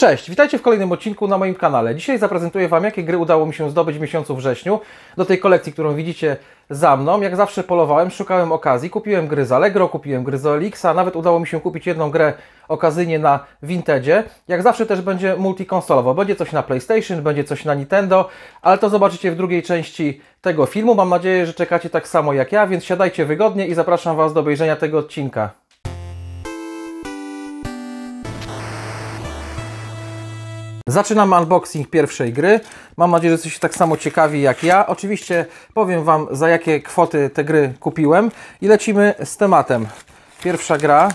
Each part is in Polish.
Cześć, witajcie w kolejnym odcinku na moim kanale. Dzisiaj zaprezentuję Wam, jakie gry udało mi się zdobyć w miesiącu wrześniu do tej kolekcji, którą widzicie za mną. Jak zawsze polowałem, szukałem okazji, kupiłem gry z Allegro, kupiłem gry z OLX, nawet udało mi się kupić jedną grę okazyjnie na Vintage. Jak zawsze też będzie multikonsolowo, będzie coś na PlayStation, będzie coś na Nintendo, ale to zobaczycie w drugiej części tego filmu. Mam nadzieję, że czekacie tak samo jak ja, więc siadajcie wygodnie i zapraszam Was do obejrzenia tego odcinka. Zaczynamy unboxing pierwszej gry. Mam nadzieję, że jesteście tak samo ciekawi jak ja. Oczywiście powiem Wam, za jakie kwoty te gry kupiłem i lecimy z tematem. Pierwsza gra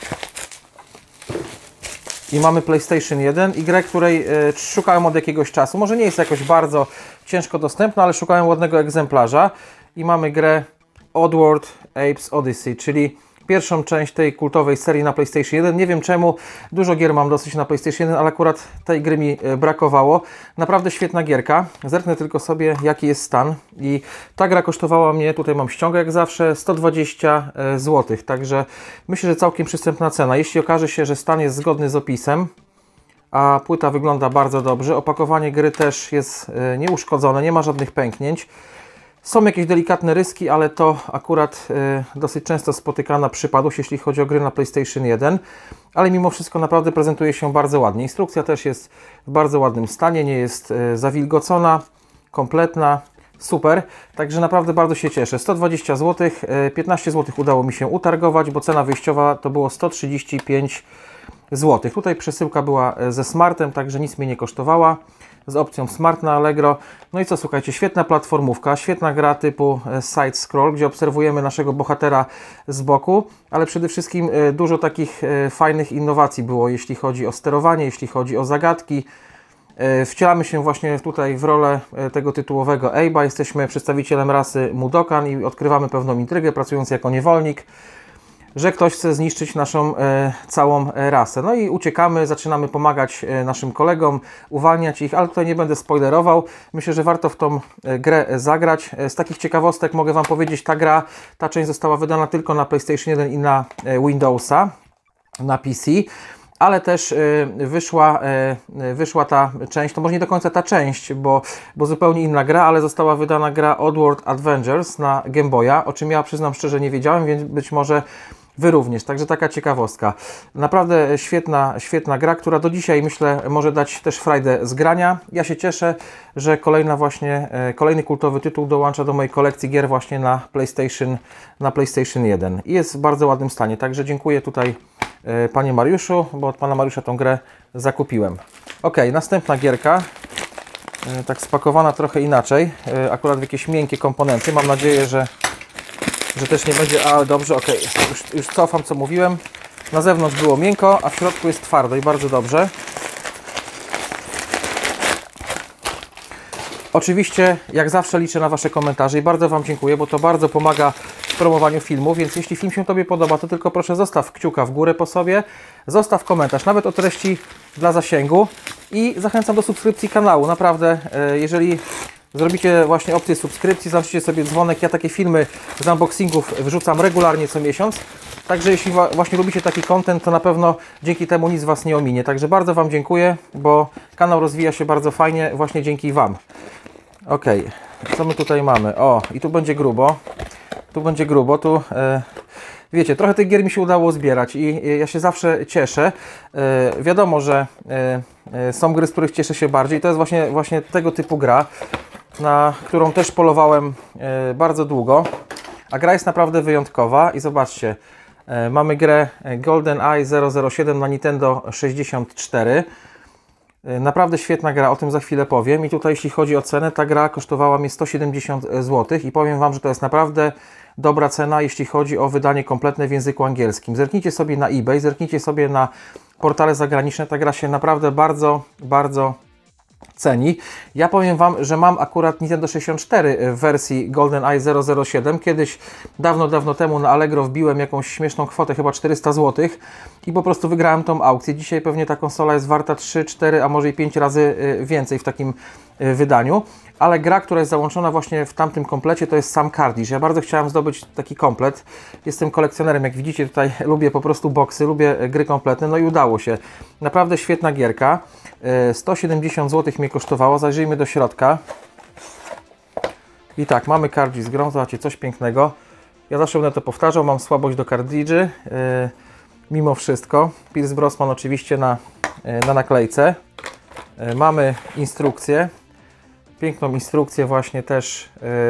i mamy PlayStation 1 i grę, której szukałem od jakiegoś czasu. Może nie jest jakoś bardzo ciężko dostępna, ale szukałem ładnego egzemplarza i mamy grę Oddworld Apes Odyssey, czyli pierwszą część tej kultowej serii na PlayStation 1. Nie wiem czemu, dużo gier mam dosyć na PlayStation 1, ale akurat tej gry mi brakowało. Naprawdę świetna gierka. Zerknę tylko sobie, jaki jest stan. I ta gra kosztowała mnie, tutaj mam ściągę jak zawsze, 120 zł. Także myślę, że całkiem przystępna cena. Jeśli okaże się, że stan jest zgodny z opisem, a płyta wygląda bardzo dobrze, opakowanie gry też jest nieuszkodzone, nie ma żadnych pęknięć. Są jakieś delikatne ryski, ale to akurat dosyć często spotykana przypadłość, jeśli chodzi o gry na PlayStation 1. Ale mimo wszystko naprawdę prezentuje się bardzo ładnie. Instrukcja też jest w bardzo ładnym stanie, nie jest zawilgocona, kompletna, super. Także naprawdę bardzo się cieszę. 120 zł, 15 zł udało mi się utargować, bo cena wyjściowa to było 135 zł. Tutaj przesyłka była ze Smartem, także nic mnie nie kosztowała. Z opcją Smart na Allegro. No i co, słuchajcie, świetna platformówka, świetna gra typu side-scroll, gdzie obserwujemy naszego bohatera z boku, ale przede wszystkim dużo takich fajnych innowacji było, jeśli chodzi o sterowanie, jeśli chodzi o zagadki. Wcielamy się właśnie tutaj w rolę tego tytułowego Abe'a. Jesteśmy przedstawicielem rasy Mudokan i odkrywamy pewną intrygę, pracując jako niewolnik, że ktoś chce zniszczyć naszą całą rasę. No i uciekamy, zaczynamy pomagać naszym kolegom, uwalniać ich, ale tutaj nie będę spoilerował. Myślę, że warto w tą grę zagrać. Z takich ciekawostek mogę Wam powiedzieć, ta część została wydana tylko na PlayStation 1 i na Windowsa, na PC. Ale też wyszła ta część, to może nie do końca ta część, bo zupełnie inna gra, ale została wydana gra Oddworld Adventures na Game Boya, o czym ja przyznam szczerze nie wiedziałem, więc być może Wy również, także taka ciekawostka. Naprawdę świetna gra, która do dzisiaj myślę może dać też frajdę z grania. Ja się cieszę, że kolejny kultowy tytuł dołącza do mojej kolekcji gier właśnie na PlayStation 1 i jest w bardzo ładnym stanie, także dziękuję tutaj Panie Mariuszu, bo od Pana Mariusza tą grę zakupiłem. Ok, następna gierka, tak spakowana trochę inaczej, akurat w jakieś miękkie komponenty. Mam nadzieję, że też nie będzie, ale dobrze, ok, już cofam co mówiłem. Na zewnątrz było miękko, a w środku jest twardo i bardzo dobrze. Oczywiście, jak zawsze liczę na Wasze komentarze i bardzo Wam dziękuję, bo to bardzo pomaga w promowaniu filmu, więc jeśli film się Tobie podoba, to tylko proszę zostaw kciuka w górę po sobie, zostaw komentarz, nawet o treści dla zasięgu i zachęcam do subskrypcji kanału. Naprawdę, jeżeli zrobicie właśnie opcję subskrypcji, załączcie sobie dzwonek, ja takie filmy z unboxingów wrzucam regularnie co miesiąc, także jeśli właśnie lubicie taki content, to na pewno dzięki temu nic Was nie ominie. Także bardzo Wam dziękuję, bo kanał rozwija się bardzo fajnie właśnie dzięki Wam. Ok, co my tutaj mamy? O, i tu będzie grubo. Wiecie, trochę tych gier mi się udało zbierać i ja się zawsze cieszę. Wiadomo, że są gry, z których cieszę się bardziej. To jest właśnie tego typu gra, na którą też polowałem bardzo długo. A gra jest naprawdę wyjątkowa i zobaczcie, mamy grę GoldenEye 007 na Nintendo 64. Naprawdę świetna gra, o tym za chwilę powiem. I tutaj jeśli chodzi o cenę, ta gra kosztowała mnie 170 zł i powiem Wam, że to jest naprawdę dobra cena, jeśli chodzi o wydanie kompletne w języku angielskim. Zerknijcie sobie na eBay, zerknijcie sobie na portale zagraniczne, ta gra się naprawdę bardzo ceni. Ja powiem Wam, że mam akurat Nintendo 64 w wersji GoldenEye 007. Kiedyś, dawno temu na Allegro wbiłem jakąś śmieszną kwotę, chyba 400 zł i po prostu wygrałem tą aukcję. Dzisiaj pewnie ta konsola jest warta 3, 4, a może i 5 razy więcej w takim wydaniu, ale gra, która jest załączona właśnie w tamtym komplecie, to jest sam Cartridge. Ja bardzo chciałem zdobyć taki komplet. Jestem kolekcjonerem, jak widzicie tutaj lubię po prostu boksy, lubię gry kompletne, no i udało się. Naprawdę świetna gierka. 170 zł mnie kosztowało. Zajrzyjmy do środka. I tak, mamy Cartridge z grą, zobaczcie, coś pięknego. Ja zawsze będę to powtarzał, mam słabość do kartridży, mimo wszystko. Pierce Brosnan oczywiście na naklejce. Mamy instrukcję, piękną instrukcję właśnie też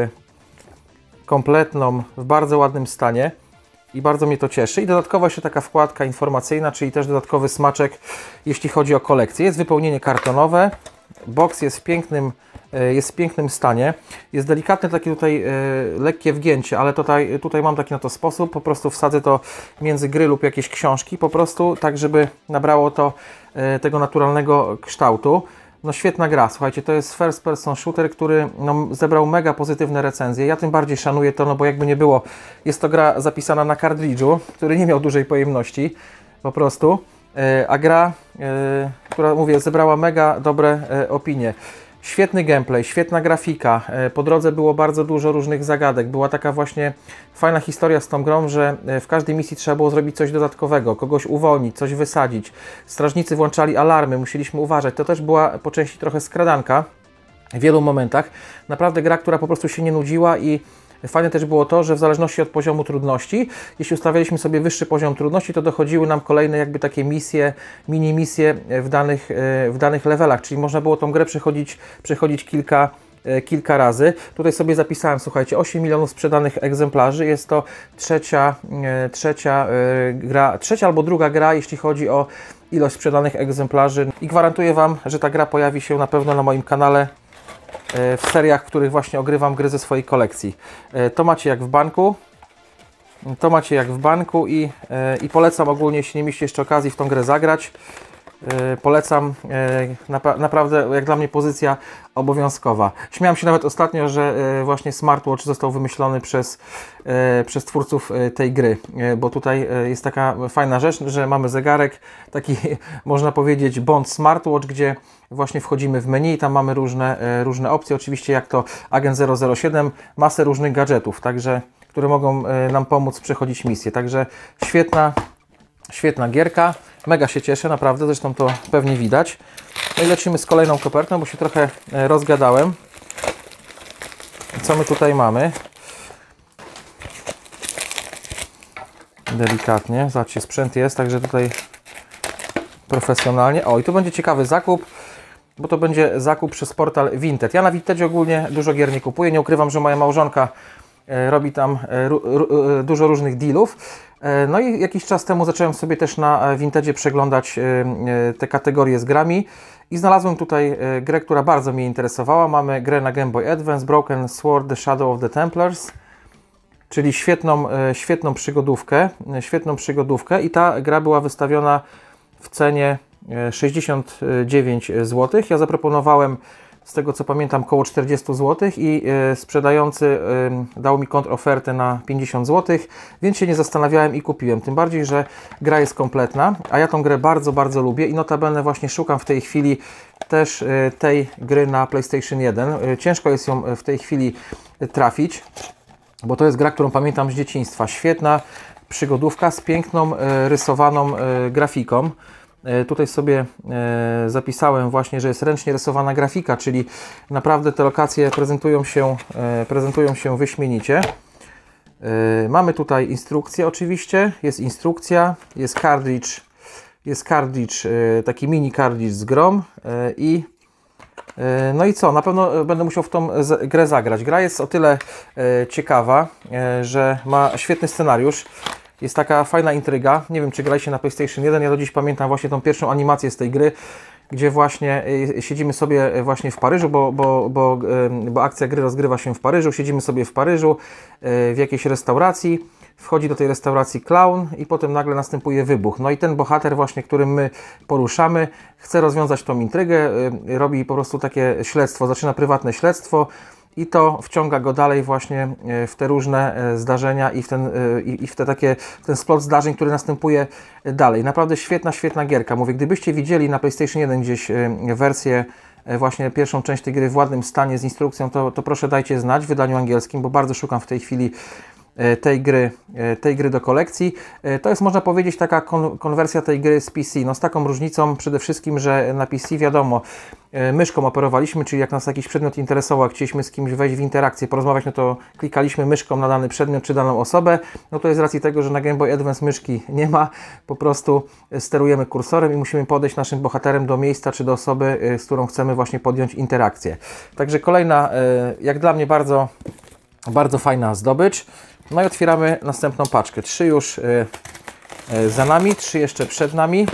kompletną, w bardzo ładnym stanie i bardzo mnie to cieszy. I dodatkowo jeszcze taka wkładka informacyjna, czyli też dodatkowy smaczek, jeśli chodzi o kolekcję. Jest wypełnienie kartonowe, boks jest w pięknym stanie. Jest delikatne takie tutaj lekkie wgięcie, ale tutaj mam taki na to sposób. Po prostu wsadzę to między gry lub jakieś książki, po prostu tak, żeby nabrało to tego naturalnego kształtu. No świetna gra, słuchajcie, to jest first person shooter, który no, zebrał mega pozytywne recenzje. Ja tym bardziej szanuję to, no bo jakby nie było, jest to gra zapisana na kartridżu, który nie miał dużej pojemności, po prostu. A gra, która mówię, zebrała mega dobre opinie. Świetny gameplay, świetna grafika, po drodze było bardzo dużo różnych zagadek, była taka właśnie fajna historia z tą grą, że w każdej misji trzeba było zrobić coś dodatkowego, kogoś uwolnić, coś wysadzić. Strażnicy włączali alarmy, musieliśmy uważać, to też była po części trochę skradanka w wielu momentach. Naprawdę gra, która po prostu się nie nudziła i fajne też było to, że w zależności od poziomu trudności, jeśli ustawialiśmy sobie wyższy poziom trudności, to dochodziły nam kolejne jakby takie misje, mini misje w danych levelach, czyli można było tą grę przechodzić kilka razy. Tutaj sobie zapisałem, słuchajcie, 8 milionów sprzedanych egzemplarzy. Jest to trzecia albo druga gra, jeśli chodzi o ilość sprzedanych egzemplarzy i gwarantuję Wam, że ta gra pojawi się na pewno na moim kanale w seriach, w których właśnie ogrywam gry ze swojej kolekcji. To macie jak w banku. To macie jak w banku i polecam ogólnie, jeśli nie mieliście jeszcze okazji w tą grę zagrać. Polecam, naprawdę jak dla mnie pozycja obowiązkowa. Śmiałem się nawet ostatnio, że właśnie smartwatch został wymyślony przez twórców tej gry, bo tutaj jest taka fajna rzecz, że mamy zegarek, taki można powiedzieć Bond smartwatch, gdzie właśnie wchodzimy w menu i tam mamy różne opcje, oczywiście jak to Agent 007, masę różnych gadżetów, także, które mogą nam pomóc przechodzić misję, także świetna gierka, mega się cieszę, naprawdę, zresztą to pewnie widać. No i lecimy z kolejną kopertą, bo się trochę rozgadałem. Co my tutaj mamy? Delikatnie, zobaczcie, sprzęt jest, także tutaj profesjonalnie. O, i tu będzie ciekawy zakup, bo to będzie zakup przez portal Vinted. Ja na Vintedzie ogólnie dużo gier nie kupuję, nie ukrywam, że moja małżonka robi tam dużo różnych dealów. No i jakiś czas temu zacząłem sobie też na Vintedzie przeglądać te kategorie z grami i znalazłem tutaj grę, która bardzo mnie interesowała. Mamy grę na Game Boy Advance, Broken Sword, The Shadow of the Templars, czyli świetną przygodówkę i ta gra była wystawiona w cenie 69 zł. Ja zaproponowałem, z tego co pamiętam, około 40 zł i sprzedający dał mi kontrofertę na 50 zł, więc się nie zastanawiałem i kupiłem. Tym bardziej, że gra jest kompletna, a ja tą grę bardzo, bardzo lubię i notabene właśnie szukam w tej chwili też tej gry na PlayStation 1. Ciężko jest ją w tej chwili trafić, bo to jest gra, którą pamiętam z dzieciństwa. Świetna przygodówka z piękną, rysowaną grafiką. Tutaj sobie zapisałem właśnie, że jest ręcznie rysowana grafika, czyli naprawdę te lokacje prezentują się wyśmienicie. Mamy tutaj instrukcję oczywiście, jest instrukcja, jest cartridge, taki mini cartridge z grą no i co, na pewno będę musiał w tą grę zagrać. Gra jest o tyle ciekawa, że ma świetny scenariusz. Jest taka fajna intryga. Nie wiem, czy graliście na PlayStation 1. Ja do dziś pamiętam właśnie tą pierwszą animację z tej gry, gdzie właśnie siedzimy sobie właśnie w Paryżu, bo akcja gry rozgrywa się w Paryżu. Siedzimy sobie w Paryżu w jakiejś restauracji. Wchodzi do tej restauracji klaun i potem nagle następuje wybuch. No i ten bohater właśnie, którym my poruszamy, chce rozwiązać tą intrygę, robi po prostu takie śledztwo, zaczyna prywatne śledztwo i to wciąga go dalej właśnie w te różne zdarzenia i w ten splot zdarzeń, który następuje dalej. Naprawdę świetna gierka. Mówię, gdybyście widzieli na PlayStation 1 gdzieś wersję właśnie pierwszą część tej gry w ładnym stanie z instrukcją, to proszę dajcie znać w wydaniu angielskim, bo bardzo szukam w tej chwili tej gry do kolekcji. To jest, można powiedzieć, taka konwersja tej gry z PC, no z taką różnicą przede wszystkim, że na PC wiadomo, myszką operowaliśmy, czyli jak nas jakiś przedmiot interesował, jak chcieliśmy z kimś wejść w interakcję, porozmawiać, no to klikaliśmy myszką na dany przedmiot czy daną osobę. No to jest z racji tego, że na Game Boy Advance myszki nie ma, po prostu sterujemy kursorem i musimy podejść naszym bohaterem do miejsca czy do osoby, z którą chcemy właśnie podjąć interakcję. Także kolejna, jak dla mnie bardzo fajna zdobycz. No i otwieramy następną paczkę. 3 już za nami, 3 jeszcze przed nami.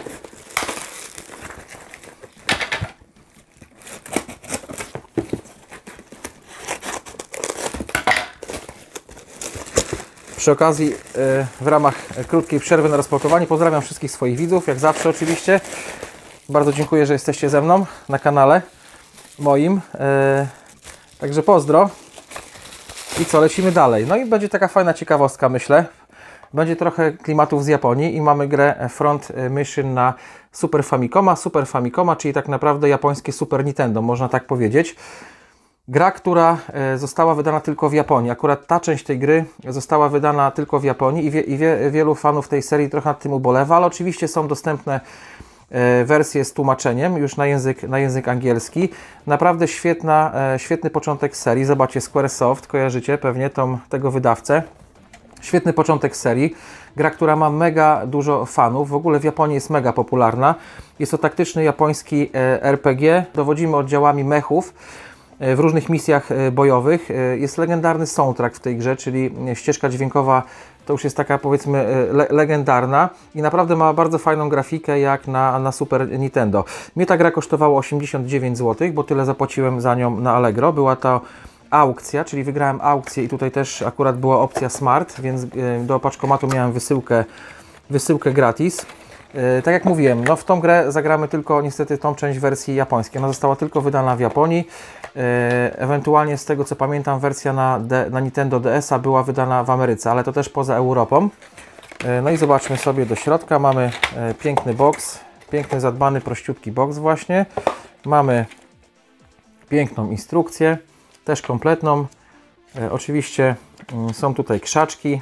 Przy okazji, w ramach krótkiej przerwy na rozpakowanie, pozdrawiam wszystkich swoich widzów, jak zawsze oczywiście. Bardzo dziękuję, że jesteście ze mną na kanale moim. Także pozdro. I co, lecimy dalej. No i będzie taka fajna ciekawostka, myślę. Będzie trochę klimatów z Japonii i mamy grę Front Mission na Super Famicoma, czyli tak naprawdę japońskie Super Nintendo, można tak powiedzieć. Gra, która została wydana tylko w Japonii. Akurat ta część tej gry została wydana tylko w Japonii i wielu fanów tej serii trochę nad tym ubolewa, ale oczywiście są dostępne wersje z tłumaczeniem już na język angielski. Naprawdę świetny początek serii. Zobaczcie, Squaresoft, kojarzycie pewnie tego wydawcę. Świetny początek serii. Gra, która ma mega dużo fanów. W ogóle w Japonii jest mega popularna. Jest to taktyczny japoński RPG. Dowodzimy oddziałami mechów w różnych misjach bojowych. Jest legendarny soundtrack w tej grze, czyli ścieżka dźwiękowa to już jest taka, powiedzmy, legendarna i naprawdę ma bardzo fajną grafikę jak na Super Nintendo. Mnie ta gra kosztowała 89 zł, bo tyle zapłaciłem za nią na Allegro. Była to aukcja, czyli wygrałem aukcję i tutaj też akurat była opcja Smart, więc do paczkomatu miałem wysyłkę gratis. Tak jak mówiłem, no w tą grę zagramy tylko niestety tą część wersji japońskiej. Ona została tylko wydana w Japonii. Ewentualnie z tego co pamiętam wersja na Nintendo DS-a była wydana w Ameryce, ale to też poza Europą. No i zobaczmy sobie do środka. Mamy piękny box, piękny, zadbany, prościutki box właśnie. Mamy piękną instrukcję, też kompletną. Oczywiście są tutaj krzaczki.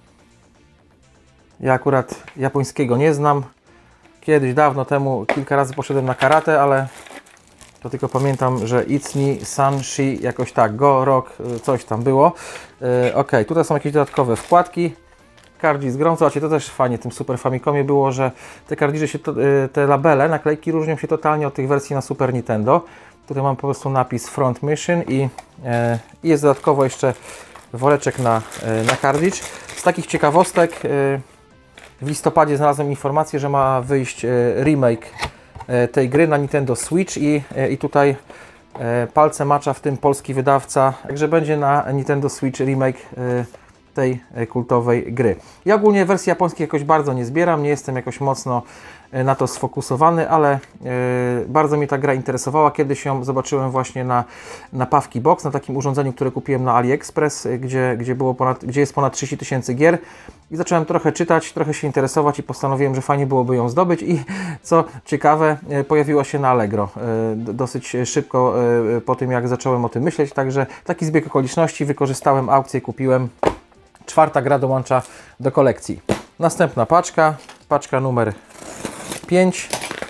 Ja akurat japońskiego nie znam. Kiedyś, dawno temu, kilka razy poszedłem na karate, ale to tylko pamiętam, że Itsni, Sanshi, jakoś tak, Go, Rock, coś tam było. Ok, tutaj są jakieś dodatkowe wkładki. Kardzid z grą, zobaczcie, to też fajnie w tym Super Famicomie było, że te kardzidy te labele, naklejki różnią się totalnie od tych wersji na Super Nintendo. Tutaj mam po prostu napis Front Mission i jest dodatkowo jeszcze woreczek na kartridż. Z takich ciekawostek w listopadzie znalazłem informację, że ma wyjść remake tej gry na Nintendo Switch i tutaj palce macza w tym polski wydawca, także będzie na Nintendo Switch remake tej kultowej gry. Ja ogólnie wersji japońskiej jakoś bardzo nie zbieram, nie jestem jakoś mocno na to sfokusowany, ale bardzo mnie ta gra interesowała. Kiedyś ją zobaczyłem właśnie na Pawki Box, na takim urządzeniu, które kupiłem na AliExpress, gdzie jest ponad 30 000 gier i zacząłem trochę czytać, trochę się interesować i postanowiłem, że fajnie byłoby ją zdobyć i co ciekawe, pojawiła się na Allegro dosyć szybko po tym, jak zacząłem o tym myśleć, także taki zbieg okoliczności, wykorzystałem aukcję, kupiłem. 4. gra dołącza do kolekcji. Następna paczka numer 5.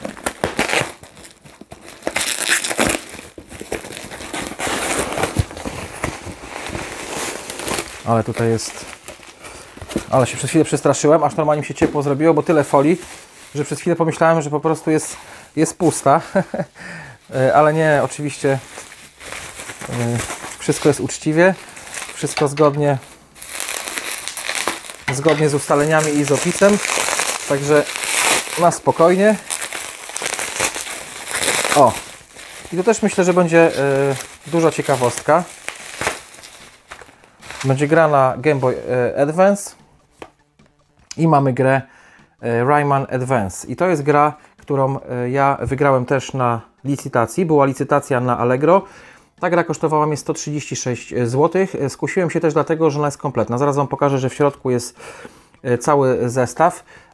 Ale tutaj jest... Ale się przez chwilę przestraszyłem, aż normalnie mi się ciepło zrobiło, bo tyle folii, że przez chwilę pomyślałem, że po prostu jest pusta. Ale nie, oczywiście wszystko jest uczciwie, wszystko zgodnie z ustaleniami i z opisem, także na spokojnie. O! I to też myślę, że będzie duża ciekawostka. Będzie gra na Game Boy Advance i mamy grę Rayman Advance. I to jest gra, którą ja wygrałem też na licytacji. Była licytacja na Allegro. Ta gra kosztowała mnie 136 zł. Skusiłem się też dlatego, że ona jest kompletna. Zaraz Wam pokażę, że w środku jest cały zestaw.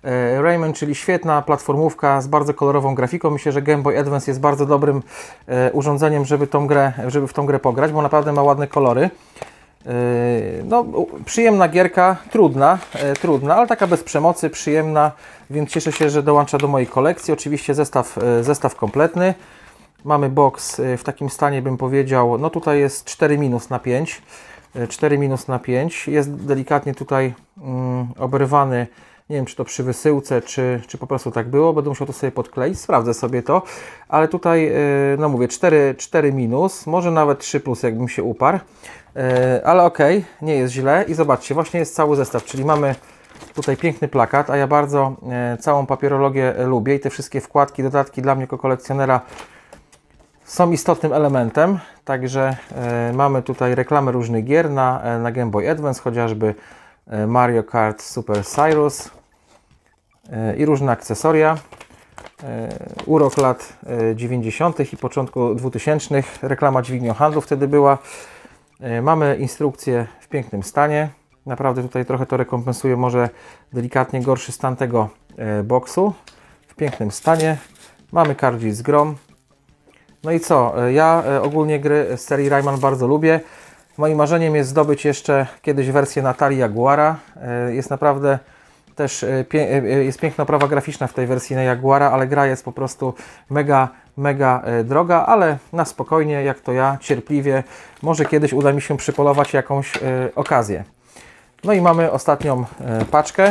Rayman, czyli świetna platformówka z bardzo kolorową grafiką. Myślę, że Game Boy Advance jest bardzo dobrym urządzeniem, żeby w tą grę pograć, bo naprawdę ma ładne kolory. No, przyjemna gierka, trudna, ale taka bez przemocy, przyjemna, więc cieszę się, że dołącza do mojej kolekcji. Oczywiście zestaw kompletny. Mamy box w takim stanie, bym powiedział, no tutaj jest 4-5. 4-5. Jest delikatnie tutaj oberwany. Nie wiem, czy to przy wysyłce, czy po prostu tak było. Będę musiał to sobie podkleić, sprawdzę sobie to. Ale tutaj, no mówię, 4-, może nawet 3+, jakbym się uparł. Ale ok, nie jest źle. I zobaczcie, właśnie jest cały zestaw, czyli mamy tutaj piękny plakat, a ja bardzo całą papierologię lubię i te wszystkie wkładki, dodatki dla mnie jako kolekcjonera są istotnym elementem. Także mamy tutaj reklamę różnych gier na Game Boy Advance, chociażby Mario Kart Super Cyrus i różne akcesoria. Urok lat 90. i początku 2000. Reklama dźwignią handlu wtedy była. Mamy instrukcję w pięknym stanie. Naprawdę tutaj trochę to rekompensuje może delikatnie gorszy stan tego boksu. W pięknym stanie. Mamy cartridge z grom. No i co? Ja ogólnie gry z serii Rayman bardzo lubię. Moim marzeniem jest zdobyć jeszcze kiedyś wersję na Atari Jaguara. Jest naprawdę też jest piękna oprawa graficzna w tej wersji na Jaguara, ale gra jest po prostu mega droga, ale na spokojnie, jak to ja, cierpliwie. Może kiedyś uda mi się przypolować jakąś okazję. No i mamy ostatnią paczkę.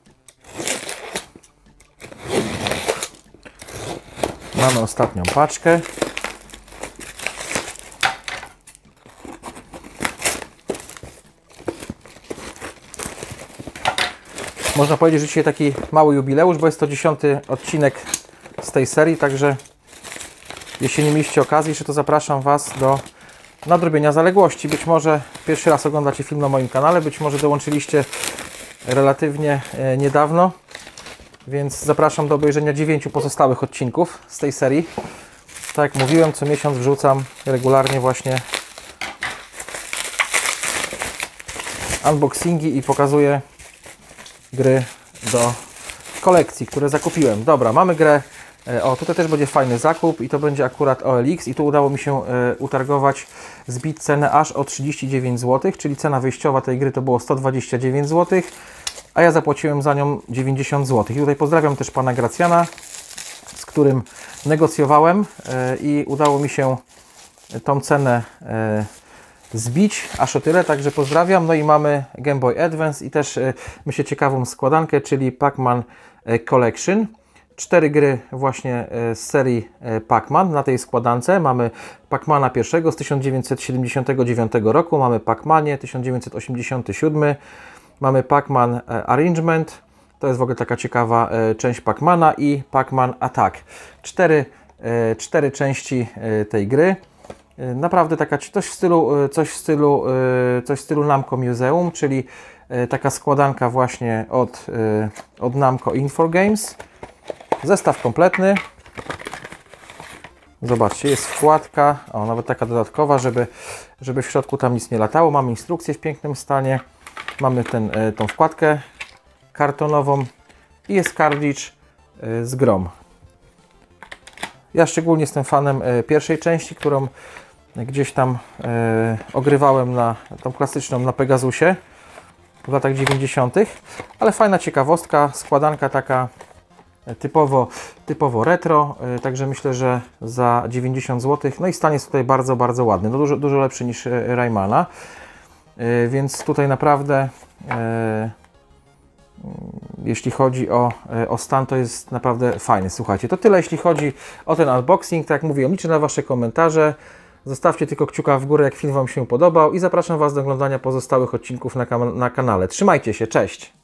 Mamy ostatnią paczkę. Można powiedzieć, że dzisiaj taki mały jubileusz, bo jest to 10. odcinek z tej serii, także jeśli nie mieliście okazji, to zapraszam Was do nadrobienia zaległości. Być może pierwszy raz oglądacie film na moim kanale, być może dołączyliście relatywnie niedawno, więc zapraszam do obejrzenia 9 pozostałych odcinków z tej serii. Tak jak mówiłem, co miesiąc wrzucam regularnie właśnie unboxingi i pokazuję gry do kolekcji, które zakupiłem. Dobra, mamy grę. O, tutaj też będzie fajny zakup i to będzie akurat OLX i tu udało mi się utargować, zbić cenę aż o 39 zł, czyli cena wyjściowa tej gry to było 129 zł, a ja zapłaciłem za nią 90 zł. I tutaj pozdrawiam też pana Gracjana, z którym negocjowałem i udało mi się tą cenę zbić, aż o tyle, także pozdrawiam. No i mamy Game Boy Advance i też myślę ciekawą składankę, czyli Pac-Man Collection. 4 gry właśnie z serii Pac-Man na tej składance. Mamy Pac-Mana pierwszego z 1979 roku, mamy Pac-Manie 1987, mamy Pac-Man Arrangement, to jest w ogóle taka ciekawa część Pac-Mana i Pac-Man Attack. 4 części tej gry. Naprawdę taka coś w stylu Namco Museum, czyli taka składanka właśnie od Namco Infogames. Zestaw kompletny. Zobaczcie, jest wkładka, o, nawet taka dodatkowa, żeby w środku tam nic nie latało. Mamy instrukcję w pięknym stanie. Mamy tą wkładkę kartonową i jest cartridge z grom. Ja szczególnie jestem fanem pierwszej części, którą gdzieś tam ogrywałem tą klasyczną na Pegasusie w latach 90. Ale fajna ciekawostka, składanka taka typowo retro, także myślę, że za 90 zł. No i stan jest tutaj bardzo ładny, no dużo lepszy niż Raymana, więc tutaj naprawdę jeśli chodzi o stan, to jest naprawdę fajny. Słuchajcie, to tyle jeśli chodzi o ten unboxing. Tak jak mówiłem, liczę na Wasze komentarze. Zostawcie tylko kciuka w górę, jak film Wam się podobał i zapraszam Was do oglądania pozostałych odcinków na kanale. Trzymajcie się, cześć!